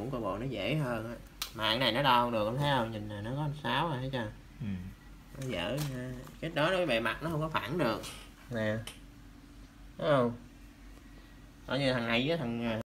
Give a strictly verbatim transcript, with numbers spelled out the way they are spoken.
cũng coi bộ nó dễ hơn á. Mà cái này nó đo được, không thấy không? Nhìn này nó có sáu rồi, thấy chưa? Ừ. Nó dở cái đó, cái bề mặt nó không có phẳng được nè, thấy không? Ở như thằng này với thằng